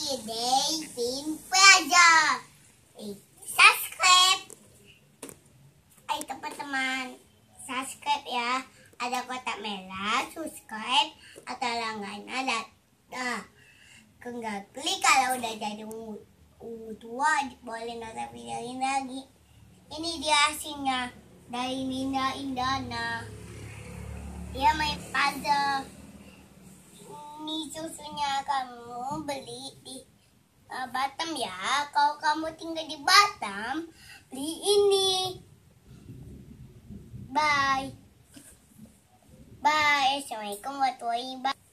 Dating Plaza. Subscribe. Ayo teman-teman, subscribe ya. Ada kotak merah, subscribe atau langganan ada. Enggak klik kalau udah jadi tua boleh nonton video ini lagi. Ini dia hasilnya dari Ninda Indana. Dia main puzzle. Ini susunya kamu beli di Batam ya. Kalau kamu tinggal di Batam, beli ini. Bye. Bye. Assalamualaikum warahmatullahi wabarakatuh.